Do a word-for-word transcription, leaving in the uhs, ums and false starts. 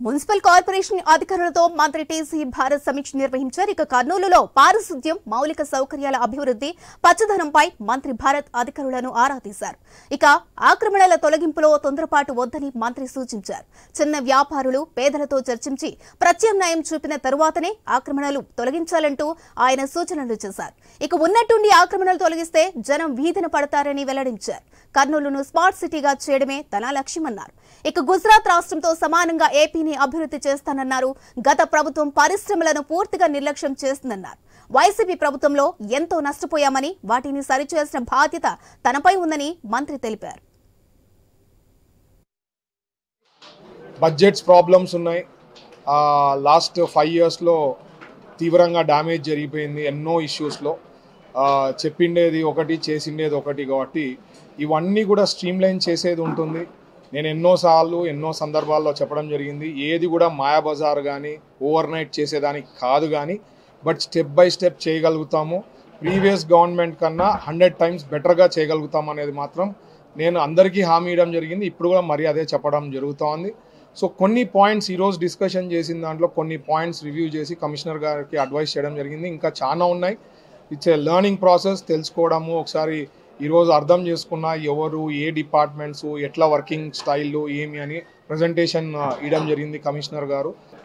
Municipal corporation అధికారులతో మంత్రి TC Bharat సమీక్ష నిర్వహించారు. ఇక కర్నూలులో పారిశుద్ధ్యం, మౌలిక సౌకర్యాల అభివృద్ధి, పచ్చదనంపై మంత్రి భారత్ అధికారులను ఆరా తీశారు. ఇక ఆక్రమణల తొలగింపులో తొందరపాటు వద్దని మంత్రి సూచించారు. చిన్న వ్యాపారులు, పేదలతో చర్చించి ప్రత్యామ్నాయం చూపిన తరువాతనే ఆక్రమణలు తొలగించాలంటూ ఆయన సూచనలు చేశారు. ఇక ఉన్నట్టుండి ఆక్రమణలు తొలగిస్తే జనం వీధిన పడతారని వెల్లడించారు. కర్నూలును స్మార్ట్ సిటీగా చేయడమే తన లక్ష్యమన్నారు. ఇక గుజరాత్ రాష్ట్రంతో సమానంగా ఏపీని అభివృద్ధి చేస్తానన్నారు. గత ప్రభుత్వం పరిశ్రమలను పూర్తిగా నిర్లక్ష్యం చేస్తుందన్నారు. వైసీపీ ప్రభుత్వంలో ఎంతో నష్టపోయామని, వాటిని సరిచేయాల్సిన బాధ్యత తనపై ఉందని మంత్రి తెలిపారు. బడ్జెట్స్ ప్రాబ్లమ్స్ ఉన్నాయి. లాస్ట్ ఫైవ్ ఇయర్స్లో తీవ్రంగా డ్యామేజ్ జరిగిపోయింది ఎన్నో ఇష్యూస్లో. చెప్పిండేది ఒకటి, చేసిండేది ఒకటి. కాబట్టి ఇవన్నీ కూడా స్ట్రీమ్లైన్ చేసేది ఉంటుంది. నేను ఎన్నోసార్లు ఎన్నో సందర్భాల్లో చెప్పడం జరిగింది, ఏది కూడా మాయాబజార్ కానీ ఓవర్ నైట్ చేసేదానికి కాదు, కానీ బట్ స్టెప్ బై స్టెప్ చేయగలుగుతాము. ప్రీవియస్ గవర్నమెంట్ కన్నా హండ్రెడ్ టైమ్స్ బెటర్గా చేయగలుగుతాం అనేది మాత్రం నేను అందరికీ హామీ ఇవ్వడం జరిగింది. ఇప్పుడు కూడా మరి అదే చెప్పడం జరుగుతోంది. సో కొన్ని పాయింట్స్ ఈరోజు డిస్కషన్ చేసిన దాంట్లో కొన్ని పాయింట్స్ రివ్యూ చేసి కమిషనర్ గారికి అడ్వైస్ చేయడం జరిగింది. ఇంకా చాలా ఉన్నాయి. It's a learning process. తెలుసుకోవడము, ఒకసారి ఈరోజు అర్థం చేసుకున్న ఎవరు, ఏ డిపార్ట్మెంట్స్, ఎట్లా వర్కింగ్ స్టైల్ ఏమి అని ప్రజెంటేషన్ ఇవ్వడం జరిగింది కమిషనర్ గారు.